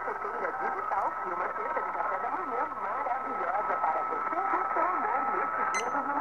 Cafeteira Digital e uma cesta de café da manhã maravilhosa para você e seu amor nesse dia dos